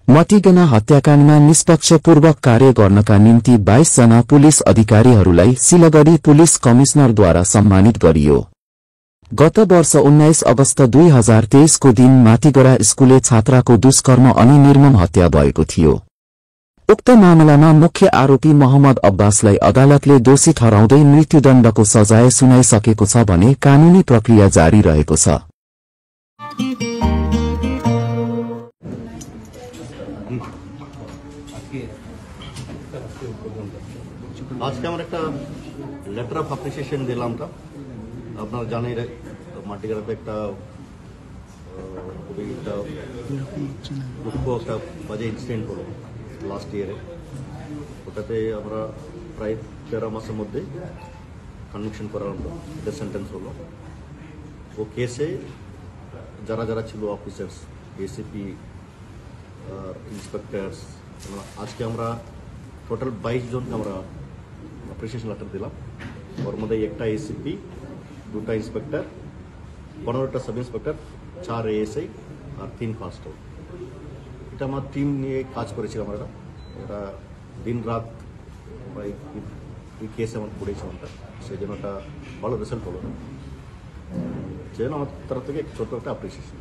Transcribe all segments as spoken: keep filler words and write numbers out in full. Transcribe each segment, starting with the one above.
मटिगना हत्याकाण्डमा निष्पक्षपूर्वक कार्य गर्नका निम्ति बाइस जना पुलिस अधिकारीहरूलाई सिलगढी पुलिस कमिश्नरद्वारा सम्मानित गरियो। गत वर्ष उन्नाइस अगस्त दुई हजार तेइस को दिन माटीगड़ा स्कुले छात्राको दुष्कर्म अनि निर्मम हत्या भएको थियो। उक्त मामलामा मुख्य आरोपी मोहम्मद अब्बासलाई अदालतले दोषी ठहराउँदै मृत्युदण्डको सजाय सुनाइसकेको छ भने कानूनी प्रक्रिया जारी रहेको छ। আজকে আমরা একটা লেটার অফ অ্যাপ্রিসিয়েশন দিলাম। তা আপনারা জানেন মাটিগাড়াতে একটা খুবই একটা দুঃখ একটা বাজে ইনসিডেন্ট হলো লাস্ট ইয়ারে। ওটাতে আমরা প্রায় তেরো মাসের মধ্যে কনভিকশন করা হলো, ডেথ সেন্টেন্স হলো। ও কেসে যারা যারা ছিল অফিসার্স, এসিপি, ইন্সপেক্টরস, আজকে আমরা টোটাল বাইশ জনকে আমরা অ্যাপ্রিসিয়েশন লেটার দিলাম। ওর মধ্যে একটা এসিপি, দুটা ইন্সপেক্টর, পনেরোটা সাব ইন্সপেক্টর, চার এএসআই আর তিন কনস্টেবল। এটা আমার টিম নিয়ে কাজ করেছিলাম আমরা। এটা দিন রাত এই কেসে আমার পড়েছে আমরা, সেই জন্য একটা ভালো রেজাল্ট হলো। সেই জন্য আমার তরফ থেকে ছোট একটা অ্যাপ্রিসিয়েশন।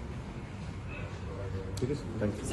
ঠিক আছে, থ্যাংক ইউ।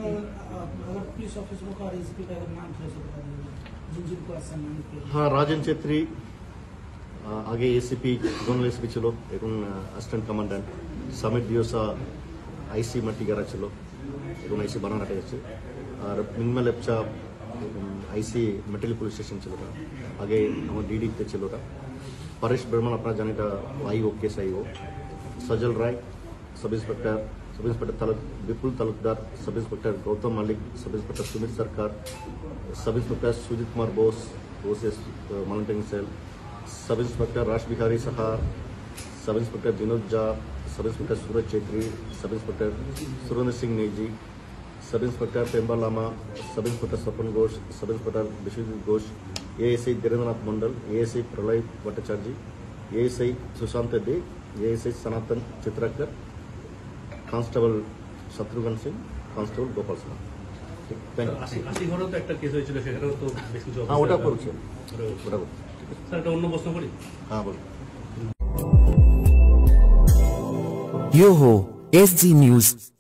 हाँ, राजन छेत्री आगे एसीपी जोनल एसीपी चलो, এখন assistant commandant Samit Diosa IC Matigara ছিল, এখন আইসি বানানাটে আছে। আর Minma Lepcha IC Metali police station ছিল, আগে আমার ডিডিতে ছিল। পরেশ বর্মন আপনারা জানেন, এটা আইও কেস আইও। সজল রায় sub inspector, sub inspector taluk विपुल Talukdar, sub inspector Gautam Malik, sub inspector Sumit Sarkar, sub inspector Sujit Kumar Bose, OCS monitoring cell, sub inspector Raj Bihari Sahar, sub inspector Vinod Jha, sub inspector सूरज Chhetri, sub inspector Surendra Singh Naezy, sub inspector Pemba Lama, sub inspector Swapan Ghosh, sub inspector Biswajit Ghosh, ASI Dhirendranath Mandal, ASI Pralay Bhattacharya, ASI Sushanta De, ASI Sanatan Chitrakar, constable Shatrughan Singh, constable Gopal Singh. আশি ঘরেও তো একটা case হয়েছিল, সেখানেও তো বেশ কিছু। হ্যাঁ, ওটা করছে, ওটা করছে। স্যার, একটা অন্য প্রশ্ন করি। হ্যাঁ, বলুন। यो हो एसजी न्यूज।